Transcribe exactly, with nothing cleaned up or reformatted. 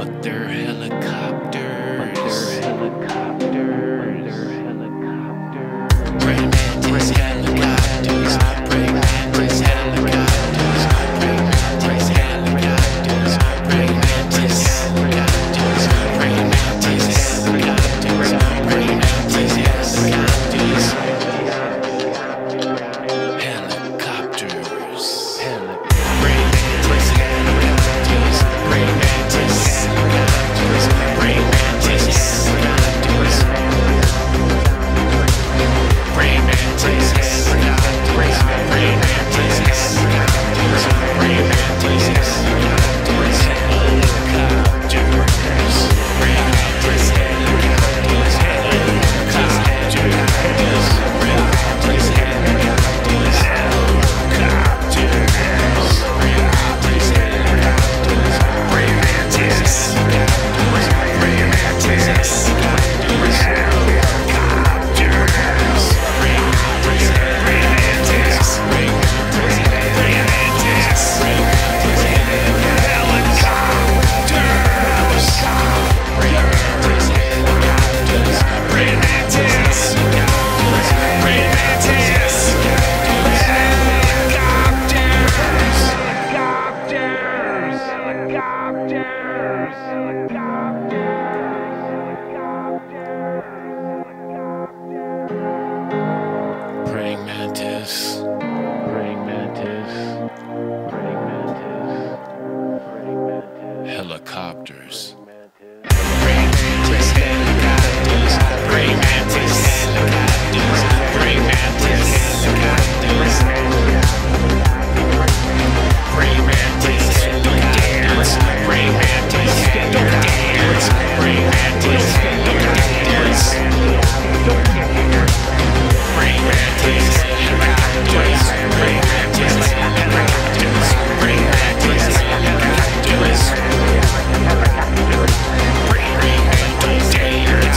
but they're helicopters. But they're helicopters. Praying mantis helicopters. Praying mantis helicopters. Praying mantis helicopters. Praying mantis helicopters. Praying mantis helicopters. Praying mantis helicopters. Helicopters. Praying mantis helicopters. Praying mantis helicopters. Praying mantis helicopters. Praying mantis helicopters. Praying mantis helicopters. Praying mantis helicopters. Helicopters. Praying mantis helicopters. Helicopters. Praying mantis helicopters. Helicopters. Praying mantis helicopters. Praying mantis helicopters. Praying mantis helicopters. Helicopters. Praying mantis helicopters. Praying mantis helicopters. Praying mantis helicopters. Praying mantis helicopters. Praying mantis helicopters. Praying mantis Praying mantis. Praying mantis. Praying mantis. Praying mantis. Helicopters. Praying mantis helicopters. Praying mantis helicopters. Praying mantis helicopters. Praying mantis helicopters. Praying mantis helicopters. Praying mantis helicopters. Praying mantis helicopters. Praying mantis helicopters. Praying mantis helicopters. Praying mantis helicopters.